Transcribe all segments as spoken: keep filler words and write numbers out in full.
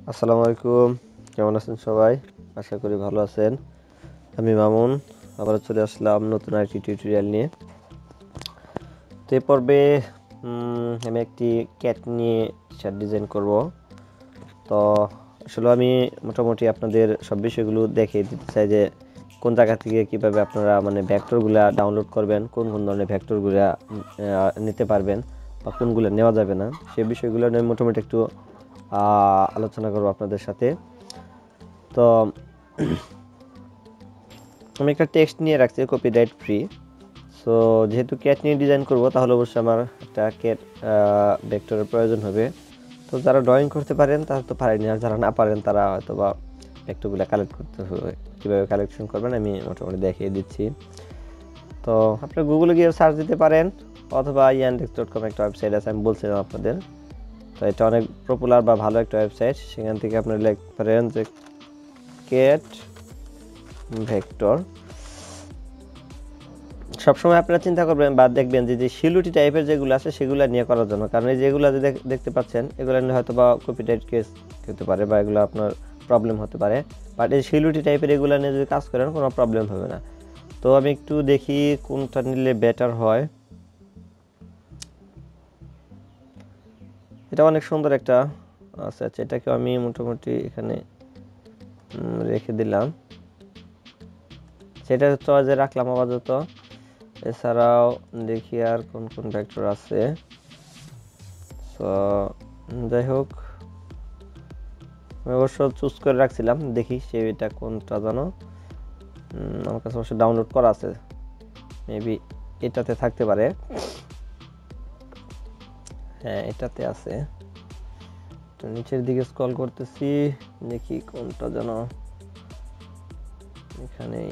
আসসালামু আলাইকুম, কেমন আছেন সবাই? আশা করি ভালো আছেন। আমি মামুন, আবার চলে আসলাম নতুন আরেকটি টিউটোরিয়াল নিয়ে। তো এই পর্বে আমি একটি ক্যাট নিয়ে শার্ট ডিজাইন করব। তো আসলে আমি মোটামুটি আপনাদের সব বিষয়গুলো দেখিয়ে দিতে চাই যে কোন জায়গা থেকে কীভাবে আপনারা মানে ভেক্টরগুলো ডাউনলোড করবেন, কোন কোন ধরনের ভেক্টরগুলো নিতে পারবেন বা কোনগুলো নেওয়া যাবে না, সেই বিষয়গুলো নিয়ে মোটামুটি একটু আলোচনা করব আপনাদের সাথে। তো আমি একটা টেক্সট নিয়ে রাখছি কপিরাইট ফ্রি। সো যেহেতু ক্যাট নিয়ে ডিজাইন করব, তাহলে অবশ্যই আমার একটা ক্যাট ভেক্টরের প্রয়োজন হবে। তো যারা ড্রয়িং করতে পারেন তারা তো পারেনি, আর যারা না পারেন তারা হয়তো বা ভেক্টরগুলো কালেক্ট করতে হবে। কীভাবে কালেকশন করবেন আমি মোটামুটি দেখিয়ে দিচ্ছি। তো আপনি গুগলে গিয়ে সার্চ দিতে পারেন, অথবা ইয়ানডেক্স ডট কম একটা ওয়েবসাইট আছে, আমি বলছিলাম আপনাদের। তো এটা অনেক পপুলার বা ভালো একটা ওয়েবসাইট। সেখান থেকে আপনারা লিখতে পারেন যে ক্যাট ভেক্টর। সবসময় আপনারা চিন্তা করবেন বা দেখবেন যে যে শিলুটি টাইপের যেগুলো আছে সেগুলো নিয়ে করার জন্য, কারণ এই যেগুলো যে দেখতে পাচ্ছেন এগুলো নিয়ে হয়তো বা কপিরাইট কেস হতে পারে বা এগুলো আপনার প্রবলেম হতে পারে। বাট এই শিলুটি টাইপের এগুলো নিয়ে যদি কাজ করেন কোনো প্রবলেম হবে না। তো আমি একটু দেখি কোনটা নিলে বেটার হয়। এটা অনেক সুন্দর একটা আচ্ছা আচ্ছা এটাকে আমি মোটামুটি এখানে রেখে দিলাম, সেটা চয়েসে রাখলাম আপাতত। এছাড়াও দেখি আর কোন কোন ভেক্টর আছে। তো যাই হোক, আমি অবশ্য চুজ করে রাখছিলাম, দেখি সেটা কোনটা জানো। আমার কাছে অবশ্য ডাউনলোড করা আছে, মেবি এটাতে থাকতে পারে। হ্যাঁ, এটাতে আছে। তো নিচের দিকে স্ক্রল করতেছি, দেখি কোনটা জানো। এখানেই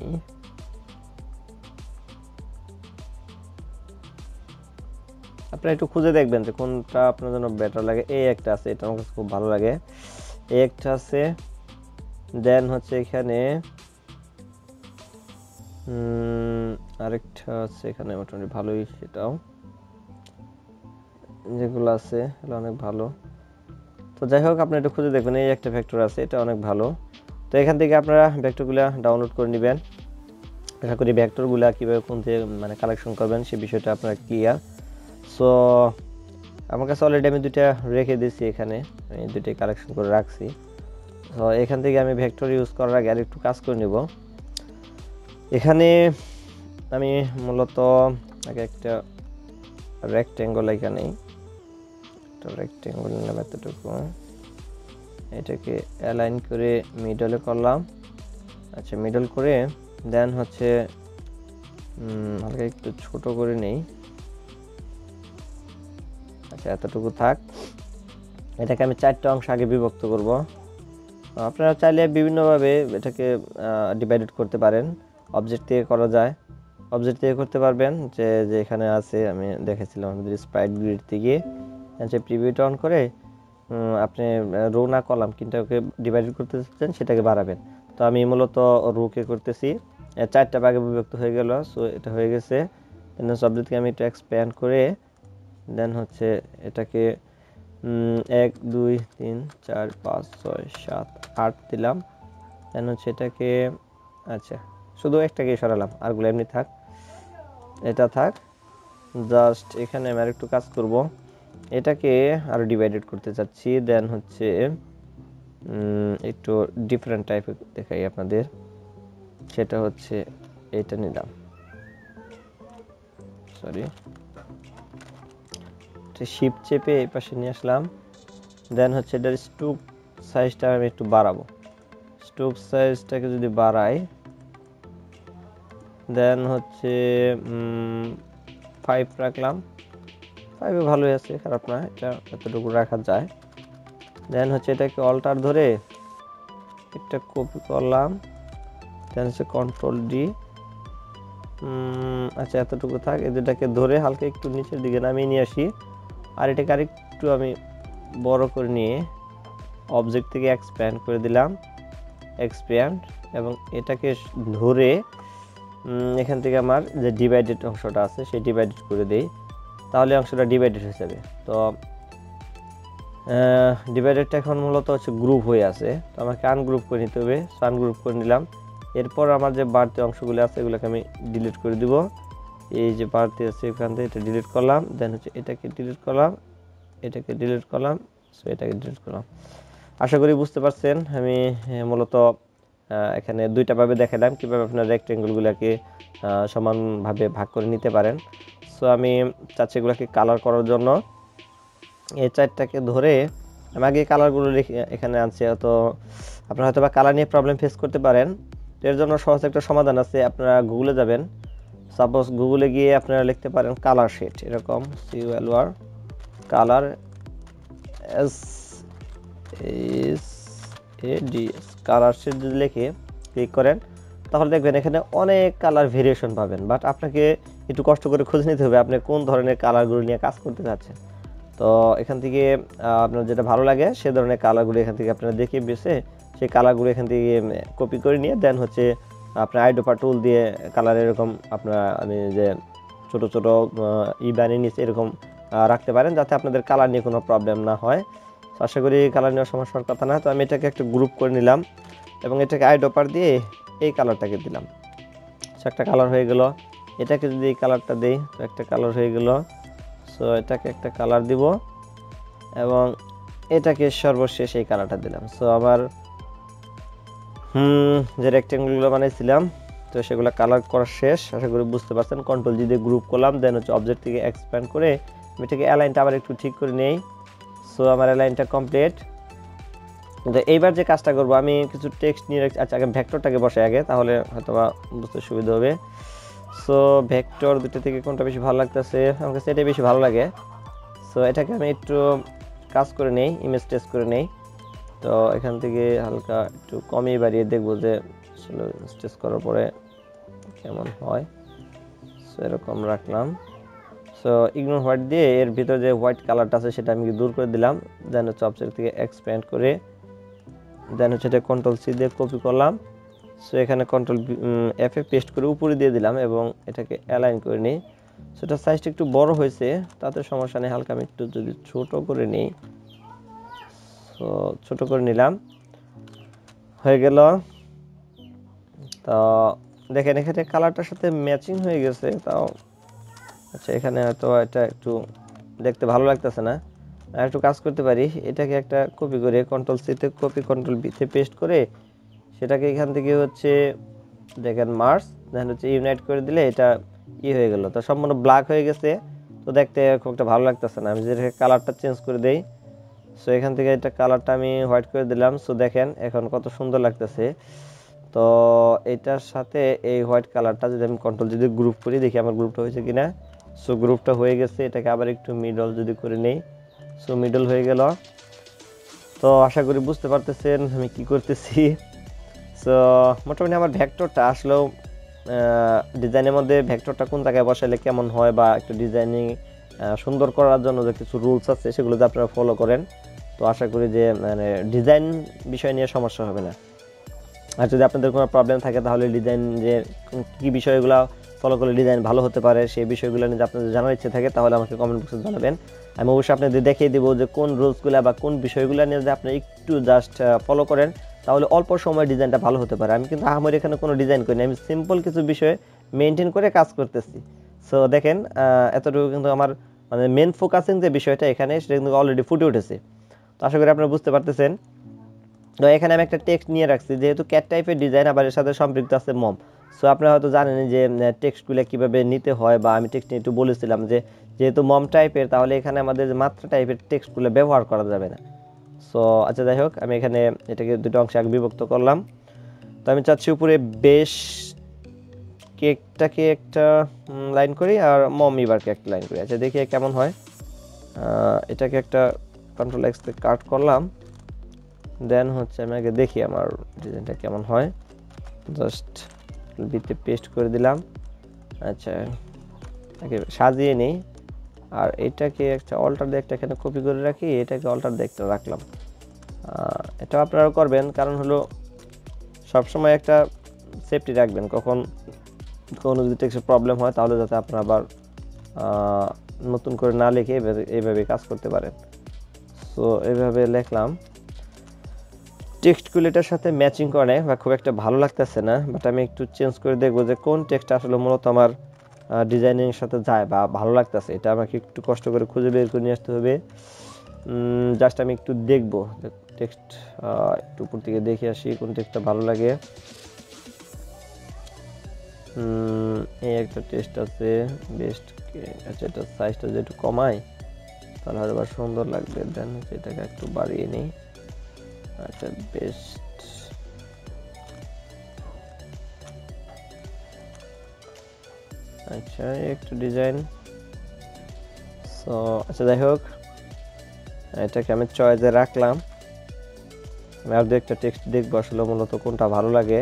আপনারা একটু খুঁজে দেখবেন যে কোনটা আপনার জন্য বেটার লাগে। এই একটা আছে, এটা আমার কাছে খুব ভালো লাগে। এই একটা আছে, দেন হচ্ছে এখানে আরেকটা আছে এখানে মোটামুটি ভালোই, সেটাও যেগুলো আছে এগুলো অনেক ভালো। তো যাই হোক, আপনি একটু খুঁজে দেখবেন। এই একটা ভেক্টর আছে, এটা অনেক ভালো। তো এখান থেকে আপনারা ভেক্টরগুলো ডাউনলোড করে নেবেন। আশা করি ভেক্টরগুলো কীভাবে কোন থেকে মানে কালেকশন করবেন সে বিষয়টা আপনারা ক্লিয়ার। সো আমার কাছে অলরেডি আমি দুইটা রেখে দিয়েছি, এখানে আমি দুইটাই কালেকশন করে রাখছি। তো এখান থেকে আমি ভেক্টর ইউজ করার আগে আর একটু কাজ করে নেব। এখানে আমি মূলত আগে একটা রেক্ট্যাঙ্গল এখানে একটা রেক্ট্যাঙ্গল নিলাম এতটুকু, এটাকে অ্যালাইন করে মিডলে করলাম। আচ্ছা, মিডল করে দেন হচ্ছে হালকা একটু ছোট করে নেই। আচ্ছা, এতটুকু থাক। এটাকে আমি চারটা অংশ আগে বিভক্ত করব। আপনারা চাইলে বিভিন্নভাবে এটাকে ডিভাইডেড করতে পারেন। অবজেক্ট থেকে করা যায়, অবজেক্ট থেকে করতে পারবেন, যে যে এখানে আছে আমি দেখেছিলাম আমাদের স্প্রাইট গ্রিড থেকে, যে প্রিভিউটা অন করে আপনি রো না কলাম কিন্তু ওকে ডিভাইডেড করতে চাচ্ছেন সেটাকে বাড়াবেন। তো আমি মূলত রোকে করতেছি, চারটা ভাগে বিভক্ত হয়ে গেল। সো এটা হয়ে গেছে। দেন অবজেক্ট থেকে আমি একটু এক্সপ্যান্ড করে দেন হচ্ছে এটাকে এক দুই তিন চার পাঁচ ছয় সাত আট দিলাম। দেন হচ্ছে এটাকে আচ্ছা শুধু একটাকে সরালাম, আরগুলো এমনি থাক, এটা থাক। জাস্ট এখানে আমি আর একটু কাজ করব, এটাকে আরো ডিভাইডেড করতে চাচ্ছি। দেন হচ্ছে একটু ডিফারেন্ট টাইপের দেখাই আপনাদের, সেটা হচ্ছে এটা নিলাম, সরি শিফট চেপে এই পাশে নিয়ে আসলাম। দেন হচ্ছে এটার স্ট্রোক সাইজটা আমি একটু বাড়াবো। স্ট্রোক সাইজটাকে যদি বাড়াই, দেন হচ্ছে ফাইভ রাখলাম। ফাইভে ভালোই আছে, খারাপ না, এটা এতটুকু রাখা যায়। দেন হচ্ছে এটাকে অল্টার ধরে একটা কপি করলাম। দেন হচ্ছে কন্ট্রোল ডি। আচ্ছা, এতটুকু থাক। এই দুটাকে ধরে হালকা একটু নিচের দিকে নামিয়ে নিয়ে আসি। আর এটাকে আরেকটু আমি বড় করে নিয়ে অবজেক্ট থেকে এক্সপ্যান্ড করে দিলাম, এক্সপ্যান্ড, এবং এটাকে ধরে এখান থেকে আমার যে ডিভাইডেড অংশটা আছে সেই ডিভাইডেড করে দেই, তাহলে অংশটা ডিভাইডেড হয়ে যাবে। তো ডিভাইডারটা এখন মূলত হচ্ছে গ্রুপ হয়ে আছে, তো আমাকে আনগ্রুপ করে নিতে হবে। সো আনগ্রুপ করে নিলাম। এরপর আমার যে বাড়তি অংশগুলো আছে এগুলোকে আমি ডিলিট করে দিব। এই যে বাড়তি আছে এখান থেকে এটা ডিলিট করলাম, দেন হচ্ছে এটাকে ডিলিট করলাম, এটাকে ডিলিট করলাম, সো এটাকে ডিলিট করলাম। আশা করি বুঝতে পারছেন। আমি মূলত এখানে দুইটা ভাবে দেখালাম কীভাবে আপনার রেক্টেঙ্গলগুলোকে সমানভাবে ভাগ করে নিতে পারেন। সো আমি চাচ্ছি এগুলোকে কালার করার জন্য এই চারটাকে ধরে আমি আগে কালারগুলো এখানে আনছি। তো আপনারা হয়তো বা কালার নিয়ে প্রবলেম ফেস করতে পারেন। এর জন্য সহজ একটা সমাধান আছে। আপনারা গুগলে যাবেন, সাপোজ গুগলে গিয়ে আপনারা লিখতে পারেন কালার শেড, এরকম C U L R colour S S A D S colour shade যদি লিখে ক্লিক করেন তাহলে দেখবেন এখানে অনেক কালার ভেরিয়েশন পাবেন। বাট আপনাকে একটু কষ্ট করে খুঁজে নিতে হবে আপনি কোন ধরনের কালারগুলো নিয়ে কাজ করতে চাচ্ছেন। তো এখান থেকে আপনার যেটা ভালো লাগে সে ধরনের কালারগুলো এখান থেকে আপনারা দেখে বেছে সেই কালারগুলো এখান থেকে কপি করে নিয়ে দেন হচ্ছে আপনার আইডোপা টুল দিয়ে কালার এরকম আপনার আমি যে ছোট ছোট ই বানিয়ে নিচ্ছে এরকম রাখতে পারেন, যাতে আপনাদের কালার নিয়ে কোনো প্রবলেম না হয়। আশা করি কালার নেওয়ার সমস্যার কথা না। তো আমি এটাকে একটা গ্রুপ করে নিলাম এবং এটাকে আইডোপার দিয়ে এই কালারটাকে দিলাম। একটা কালার হয়ে গেল। এটাকে যদি এই কালারটা দিই তো একটা কালার হয়ে গেল। সো এটাকে একটা কালার দিব এবং এটাকে সর্বশেষ এই কালারটা দিলাম। সো আবার হুম যে রেক্টেঙ্গলগুলো বানাইছিলাম তো সেগুলো কালার করা শেষ। আশা করি বুঝতে পারছেন। কন্ট্রোল জি দিয়ে গ্রুপ করলাম, দেন হচ্ছে অবজেক্ট থেকে এক্সপ্যান্ড করে আমি এটাকে অ্যালাইনটা আবার একটু ঠিক করে নেই। সো আমার অ্যালাইনটা কমপ্লিট। তো এইবার যে কাজটা করবো আমি কিছু টেক্সট নিয়ে রাখছি। আচ্ছা আগে ভেক্টরটাকে বসে আগে, তাহলে হয়তো বা বুঝতে সুবিধা হবে। সো ভেক্টর দুটো থেকে কোনটা বেশি ভালো লাগতেছে? আমার কাছে এটাই বেশি ভালো লাগে। সো এটাকে আমি একটু কাজ করে নেই, ইমেজ টেস্ট করে নেই। তো এখান থেকে হালকা একটু কমিয়ে বাড়িয়ে দেখবো যে আসলে টেস্ট করার পরে কেমন হয়। সো এরকম রাখলাম। সো ইগনোর হোয়াইট দিয়ে এর ভিতরে যে হোয়াইট কালারটা আছে সেটা আমি দূর করে দিলাম। দেন হচ্ছে অবজেক্ট থেকে এক্সপ্যান্ড করে দেন হচ্ছে এটা কন্ট্রোল সি দিয়ে কপি করলাম। সো এখানে কন্ট্রোল এফ এ পেস্ট করে উপরে দিয়ে দিলাম এবং এটাকে অ্যালাইন করে নিই। সো এটা সাইজটা একটু বড় হয়েছে, তাতে সমস্যা নেই। হালকা আমি একটু যদি ছোট করে নিই, সো ছোট করে নিলাম, হয়ে গেল। তো দেখেন এখানে কালারটার সাথে ম্যাচিং হয়ে গেছে। তাও আচ্ছা এখানে হয়তো এটা একটু দেখতে ভালো লাগতেছে না, আর একটু কাজ করতে পারি। এটাকে একটা কপি করে কন্ট্রোল সিতে কপি কন্ট্রোল বিতে পেস্ট করে সেটাকে এখান থেকে হচ্ছে দেখেন মার্জ দেন হচ্ছে ইউনাইট করে দিলে এটা ই হয়ে গেল। তো সম্পূর্ণ ব্ল্যাক হয়ে গেছে, তো দেখতে খুব একটা ভালো লাগতেছে না। আমি যদি কালারটা চেঞ্জ করে দেই, সো এখান থেকে এটা কালারটা আমি হোয়াইট করে দিলাম। সো দেখেন এখন কত সুন্দর লাগতেছে। তো এটার সাথে এই হোয়াইট কালারটা যদি আমি কন্ট্রোল যদি গ্রুপ করি দেখি আমার গ্রুপটা হয়েছে কিনা। সো গ্রুপটা হয়ে গেছে। এটাকে আবার একটু মিডল যদি করে নেই, সো মিডল হয়ে গেল। তো আশা করি বুঝতে পারতেছেন আমি কি করতেছি। সো মোটামুটি আমার ভেক্টরটা আসলেও ডিজাইনের মধ্যে ভেক্টরটা কোন জায়গায় বসালে কেমন হয় বা একটু ডিজাইনিং সুন্দর করার জন্য যে কিছু রুলস আছে সেগুলো যদি আপনারা ফলো করেন তো আশা করি যে মানে ডিজাইন বিষয় নিয়ে সমস্যা হবে না। আর যদি আপনাদের কোনো প্রবলেম থাকে তাহলে ডিজাইন যে কী বিষয়গুলো ফলো করলে ডিজাইন ভালো হতে পারে সেই বিষয়গুলো নিয়ে আপনাদের জানার ইচ্ছে থাকে তাহলে আমাকে কমেন্ট বক্সে জানাবেন। আমি অবশ্যই আপনাদের দেখিয়ে দেবো যে কোন রুলসগুলো বা কোন বিষয়গুলো নিয়ে যদি আপনি একটু জাস্ট ফলো করেন তাহলে অল্প সময় ডিজাইনটা ভালো হতে পারে। আমি কিন্তু আমার এখানে কোনো ডিজাইন করিনি, আমি সিম্পল কিছু বিষয়ে মেনটেন করে কাজ করতেছি। সো দেখেন এতটুকু কিন্তু আমার মানে মেন ফোকাসিং যে বিষয়টা এখানে সেটা কিন্তু অলরেডি ফুটে উঠেছে। তো আশা করি আপনারা বুঝতে পারতেছেন। তো এখানে আমি একটা টেক্সট নিয়ে রাখছি, যেহেতু ক্যাট টাইপের ডিজাইন আবার এর সাথে সম্পৃক্ত আছে মম। সো আপনারা হয়তো জানেন যে টেক্সটগুলো কীভাবে নিতে হয়, বা আমি টেক্সট নিয়ে একটু বলেছিলাম যে যেহেতু মম টাইপের তাহলে এখানে আমাদের মাত্রা টাইপের টেক্সটগুলো ব্যবহার করা যাবে না। সো আচ্ছা যাই হোক, আমি এখানে এটাকে দুটো অংশে আগে বিভক্ত করলাম। তো আমি চাচ্ছি উপরে বেশ কেকটাকে একটা লাইন করি আর মম এবারকে একটা লাইন করি। আচ্ছা দেখি কেমন হয়। এটাকে একটা কন্ট্রোল এক্স থেকে কাট করলাম, দেন হচ্ছে আমি আগে দেখি আমার ডিজাইনটা কেমন হয়। জাস্ট বিতে পেস্ট করে দিলাম। আচ্ছা আগে সাজিয়ে নিই, আর এটাকে একটা অল্টার দিয়ে একটা এখানে কপি করে রাখি, এটাকে অল্টার দিয়ে একটা রাখলাম। এটা আপনারাও করবেন, কারণ হলো সবসময় একটা সেফটি রাখবেন, কখন কোনো যদি টেক্সটের প্রবলেম হয় তাহলে যাতে আপনারা আবার নতুন করে না লিখে এইভাবে কাজ করতে পারেন। সো এইভাবে লিখলাম, টেক্সটগুলো এটার সাথে ম্যাচিং করে বা খুব একটা ভালো লাগতেছে না, বাট আমি একটু চেঞ্জ করে দেখবো যে কোন টেক্সট আসলে মূলত আমার ডিজাইনিং এর সাথে যায় বা ভালো লাগতেছে। এটা আমাকে একটু কষ্ট করে খুঁজে বের করে নিয়ে আসতে হবে। জাস্ট আমি একটু দেখবো টেক্সট, একটু উপর থেকে দেখে আসি কোন টেক্সটটা ভালো লাগে। এই একটা টেক্সট আছে বেস্ট, আচ্ছা এটা সাইজটা যদি একটু কমাই তাহলে হয়তো সুন্দর লাগবে। দেন এটাকে একটু বাড়িয়ে নিই। আচ্ছা বেস্ট, আচ্ছা একটু ডিজাইন। সো আচ্ছা যাই হোক, এটাকে আমি চয়েসে রাখলাম। আমি আর দু একটা টেক্সট দেখবো আসলে মূলত কোনটা ভালো লাগে।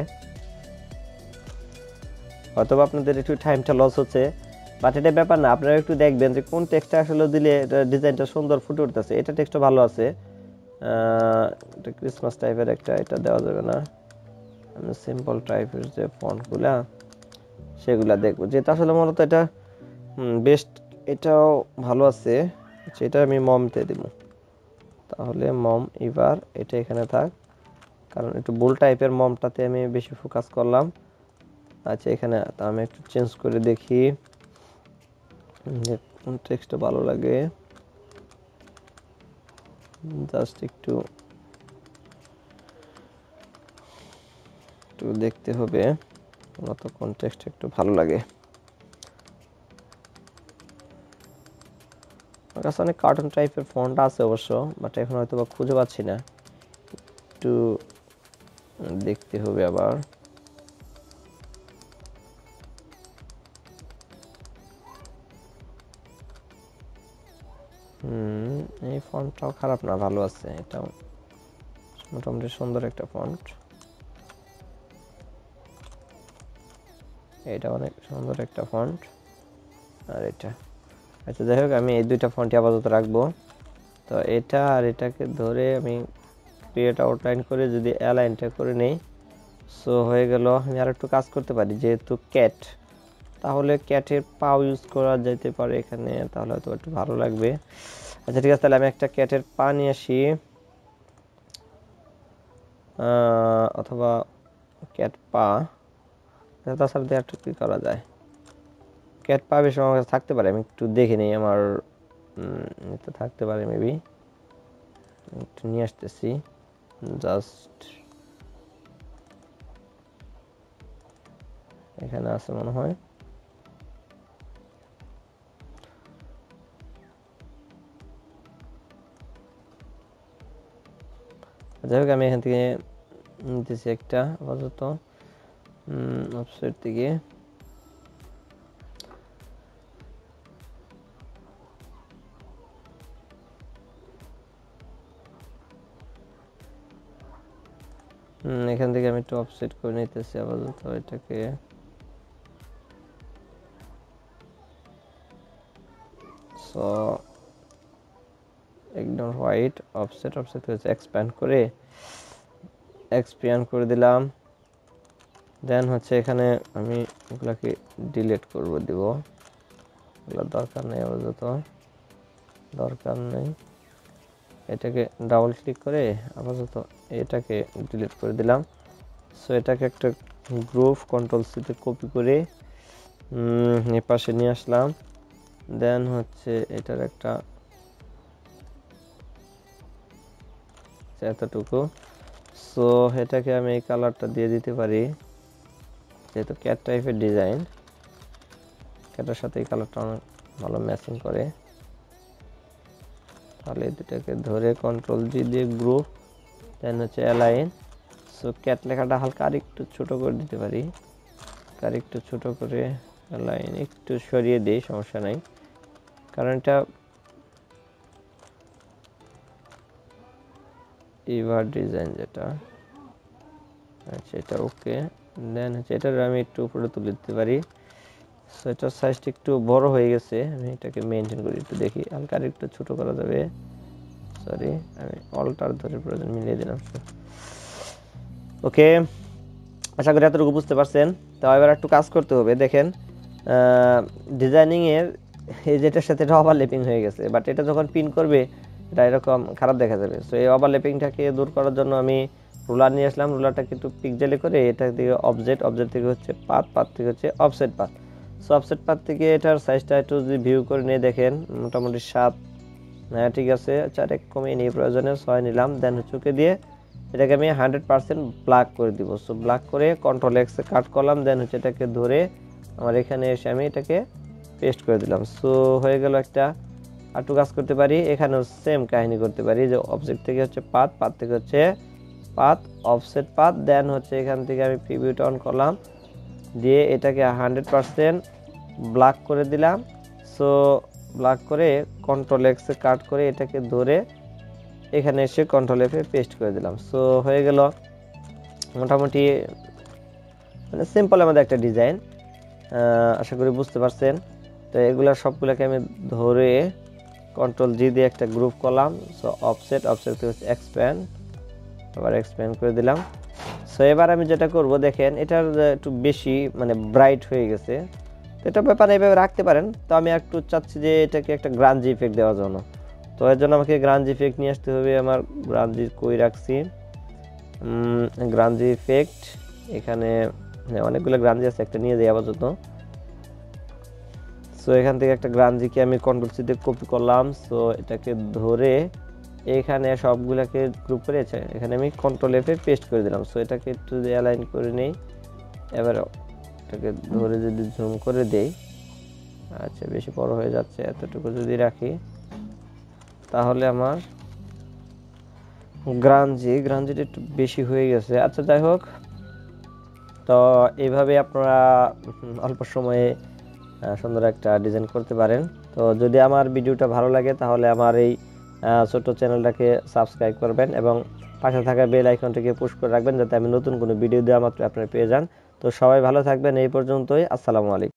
হয়তো আপনাদের একটু টাইমটা লস হচ্ছে, বাট এটা ব্যাপার না, আপনারা একটু দেখবেন যে কোন টেক্সটটা আসলে দিলে ডিজাইনটা সুন্দর ফুটে উঠতেছে। এটা টেক্সটও ভালো আছে, এটা ক্রিসমাস টাইপের একটা, এটা দেওয়া যাবে না। আমি সিম্পল টাইপের যে ফন্টগুলা সেগুলা দেখবো, যেটা আসলে মূলত এটা বেস্ট, এটাও ভালো আছে। এটা আমি মমতে দিব, তাহলে মম এবার এটা এখানে থাক, কারণ একটু বোল টাইপের মমটাতে আমি বেশি ফোকাস করলাম। আচ্ছা এখানে আমি একটু চেঞ্জ করে দেখি যে কোন টেক্সটটা ভালো লাগে, জাস্ট একটু একটু দেখতে হবে মূলত কোন টেক্সট একটু ভালো লাগে। আমার কাছে অনেক কার্টুন টাইপের ফন্ট আছে অবশ্য, বাট এখন হয়তো বা খুঁজে পাচ্ছি না, একটু দেখতে হবে আবার। হুম এই ফন্টটাও খারাপ না, ভালো আছে, এটাও মোটামুটি সুন্দর একটা ফন্ট, এটা অনেক সুন্দর একটা ফন্ট। আর এটা আচ্ছা যাই হোক, আমি এই দুইটা ফন্টই আপাতত রাখবো। তো এটা আর এটাকে ধরে আমি ক্রিয়েট আউটলাইন করে যদি অ্যালাইনটা করে নেই, সো হয়ে গেল। আমি আর একটু কাজ করতে পারি, যেহেতু ক্যাট, তাহলে ক্যাটের পাও ইউজ করা যেতে পারে এখানে, তাহলে হয়তো একটু ভালো লাগবে। আচ্ছা ঠিক আছে, তাহলে আমি একটা ক্যাটের পা নিয়ে আসি, অথবা ক্যাট পা, তাছাড়া দিয়ে একটু কি করা যায়। ক্যাট পা বেশি আমার কাছে থাকতে পারে, আমি একটু দেখে নিই, আমার তো থাকতে পারে মেবি, একটু নিয়ে আসতেছি। জাস্ট এখানে আছে মনে হয়, যাই হোক আমি এখান থেকে নিতেছি একটা আপাতত ওয়েবসাইট থেকে। এখান থেকে আমি একটু অফসেট করে নিতেছি আপাতত এটাকে। সো একদম হোয়াইট অফসেট, অফসেট হচ্ছে এক্সপ্যান্ড করে এক্সপ্যান্ড করে দিলাম। দেন হচ্ছে এখানে আমি এগুলাকে ডিলিট করব, দিব এগুলো দরকার নেই আপাতত, দরকার নেই। এটাকে ডাবল ক্লিক করে আপাতত এটাকে ডিলিট করে দিলাম। সো এটাকে একটা গ্রুপ কন্ট্রোল সিতে কপি করে এই পাশে নিয়ে আসলাম। দেন হচ্ছে এটার একটা এতটুকু, সো এটাকে আমি এই কালারটা দিয়ে দিতে পারি, যেহেতু ক্যাট টাইপের ডিজাইন, ক্যাটের সাথে এই কালারটা অনেক ভালো ম্যাচিং করে। তাহলে দুটাকে ধরে কন্ট্রোল জি দিয়ে গ্রুপ, দেন হচ্ছে অ্যালাইন। সো ক্যাট লেখাটা হালকা আরেকটু ছোট করে দিতে পারি, আরেকটু ছোট করে অ্যালাইন একটু সরিয়ে দিই, সমস্যা নাই, কারণ এটা এবার ডিজাইন যেটা, আচ্ছা এটা ওকে। দেন হচ্ছে এটার আমি একটু উপরে তুলে দিতে পারি। সো এটার সাইজটা একটু বড় হয়ে গেছে, আমি এটাকে মেনটেন করি, একটু দেখি হালকা একটু ছোট করা যাবে। সরি আমি অল্টার ধরে প্রয়োজন মিলিয়ে দিলাম। ওকে, আশা করি এতটুকু বুঝতে পারছেন। তো এবার একটু কাজ করতে হবে। দেখেন ডিজাইনিং এর এই যেটার সাথে এটা ওভারল্যাপিং হয়ে গেছে, বাট এটা যখন পিন করবে এটা এরকম খারাপ দেখা যাবে। সো এই ওভারল্যাপিংটাকে দূর করার জন্য আমি রুলার নিয়ে আসলাম, রুলারটাকে একটু পিকজেলে করে এটা থেকে অবজেক্ট, অবজেক্ট থেকে হচ্ছে পাথ, পাথ থেকে হচ্ছে offset path. So offset path থেকে এটার সাইজটা একটু যদি ভিউ করে নিয়ে দেখেন মোটামুটি সাত, হ্যাঁ ঠিক আছে, চারেক কমিয়ে নিয়ে প্রয়োজনে ছয় নিলাম। দেন হচ্ছে ওকে দিয়ে এটাকে আমি হান্ড্রেড পার্সেন্ট ব্ল্যাক করে দিব। সো ব্ল্যাক করে কন্ট্রোল এক্সে কাট করলাম, দেন হচ্ছে এটাকে ধরে আমার এখানে এসে আমি এটাকে পেস্ট করে দিলাম। সো হয়ে গেল একটা। আটু কাজ করতে পারি, এখানেও সেম কাহিনী করতে পারি যে অবজেক্ট থেকে হচ্ছে পাথ, পাথ থেকে হচ্ছে পাথ, অফসেট পাথ, দেন হচ্ছে এখান থেকে আমি প্রিভিউটা অন করলাম, দিয়ে এটাকে হান্ড্রেড পার্সেন্ট ব্ল্যাক করে দিলাম। সো ব্ল্যাক করে কন্ট্রোল এক্সে কাট করে এটাকে ধরে এখানে এসে কন্ট্রোল এফে পেস্ট করে দিলাম। সো হয়ে গেল মোটামুটি মানে সিম্পল আমাদের একটা ডিজাইন, আশা করি বুঝতে পারছেন। তো এগুলা সবগুলোকে আমি ধরে কন্ট্রোল জি দিয়ে একটা গ্রুপ করলাম। সো অফসেট, অফসেট হচ্ছে এক্সপ্যান্ড, আবার এক্সপ্যান্ড করে দিলাম। সো এবার আমি যেটা করব দেখেন এটার একটু বেশি মানে ব্রাইট হয়ে গেছে, তো এটা ব্যাপারে এভাবে রাখতে পারেন। তো আমি একটু চাচ্ছি যে এটাকে একটা গ্রাঞ্জি ইফেক্ট দেওয়ার জন্য, তো এর জন্য আমাকে গ্রাঞ্জি ইফেক্ট নিয়ে আসতে হবে। আমার গ্রাঞ্জি কই রাখছি, গ্রাঞ্জি ইফেক্ট এখানে অনেকগুলো গ্রাঞ্জি আছে, একটা নিয়ে যাই আপাতত। সো এখান থেকে একটা গ্রাঞ্জিকে আমি কন্ট্রোল সি দিয়ে কপি করলাম। সো এটাকে ধরে এখানে সবগুলোকে গ্রুপ করে এখানে আমি কন্ট্রোল এফে পেস্ট করে দিলাম। সো এটাকে একটু অ্যালাইন করে নেই, এবার এটাকে ধরে যদি জুম করে দেই, আচ্ছা বেশি বড় হয়ে যাচ্ছে, এতটুকু যদি রাখি তাহলে আমার গ্রাঞ্জি গ্রাঞ্জিটা একটু বেশি হয়ে গেছে। আচ্ছা যাই হোক, তো এইভাবে আপনারা অল্প সময়ে সুন্দর একটা ডিজাইন করতে পারেন। তো যদি আমার ভিডিওটা ভালো লাগে তাহলে আমার এই ছোট্ট চ্যানেলটাকে সাবস্ক্রাইব করবেন এবং পাশে থাকা বেল আইকনটিকে পুশ করে রাখবেন যাতে আমি নতুন কোনো ভিডিও দেওয়া মাত্র আপনারা পেয়ে যান। তো সবাই ভালো থাকবেন, এই পর্যন্তই, আসসালামু আলাইকুম।